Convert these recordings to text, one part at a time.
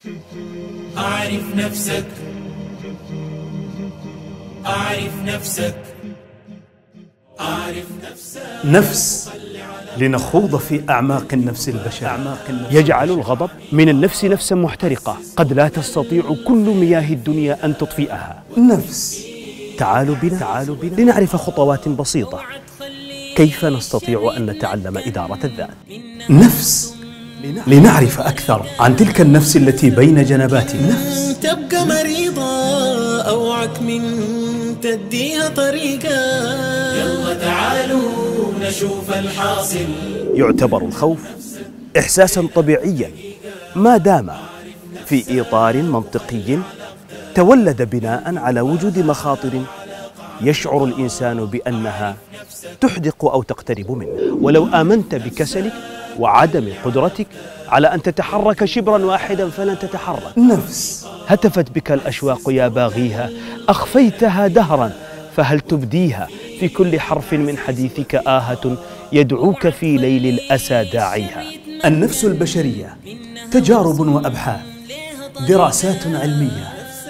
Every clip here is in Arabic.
أعرف نفسك، أعرف نفسك، أعرف نفسك. نفس، لنخوض في أعماق النفس البشرية. يجعل الغضب من النفس نفسا محترقة قد لا تستطيع كل مياه الدنيا أن تطفئها. نفس، تعالوا بنا لنعرف خطوات بسيطة كيف نستطيع أن نتعلم إدارة الذات. نفس، لنعرف أكثر عن تلك النفس التي بين جنباتنا. نفس تبقى مريضة، أوعك من تديها طريقة. يلا تعالوا نشوف الحاصل. يعتبر الخوف إحساسا طبيعيا ما دام في إطار منطقي تولد بناء على وجود مخاطر يشعر الإنسان بأنها تحدق أو تقترب منه. ولو آمنت بكسلك وعدم قدرتك على أن تتحرك شبرا واحدا فلن تتحرك. نفس، هتفت بك الأشواق يا باغيها، أخفيتها دهرا فهل تبديها؟ في كل حرف من حديثك آهة يدعوك في ليل الأسى داعيها. النفس البشرية تجارب وأبحاث، دراسات علمية،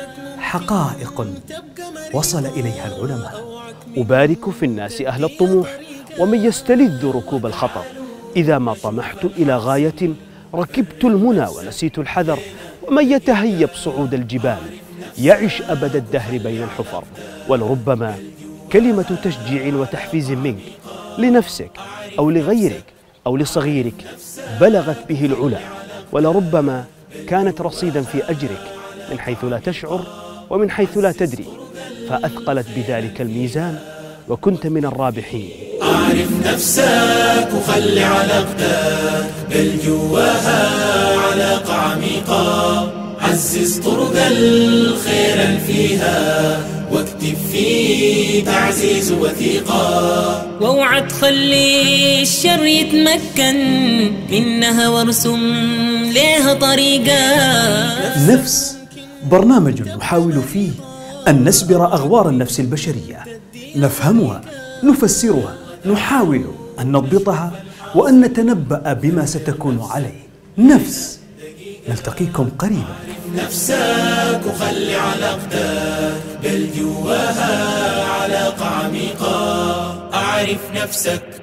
حقائق وصل إليها العلماء. أبارك في الناس أهل الطموح ومن يستلذ ركوب الخطر. إذا ما طمحت إلى غاية ركبت المنى ونسيت الحذر. ومن يتهيب صعود الجبال يعش أبد الدهر بين الحفر. ولربما كلمة تشجيع وتحفيز منك لنفسك أو لغيرك أو لصغيرك بلغت به العلا، ولربما كانت رصيدا في أجرك من حيث لا تشعر ومن حيث لا تدري، فأثقلت بذلك الميزان وكنت من الرابحين. أعرف نفسك وخلي علاقتك بالجواها علاقة عميقة. عزز طرق الخير فيها واكتب في تعزيز وثيقة. واوعى تخلي الشر يتمكن منها وارسم لها طريقة. نفس، برنامج نحاول فيه أن نسبر أغوار النفس البشرية، نفهمها، نفسرها، نحاول أن نضبطها وأن نتنبأ بما ستكون عليه. نفس، نلتقيكم قريبا. نفسك وخلي علاقتك بالجواها علاقة عميقة. أعرف نفسك.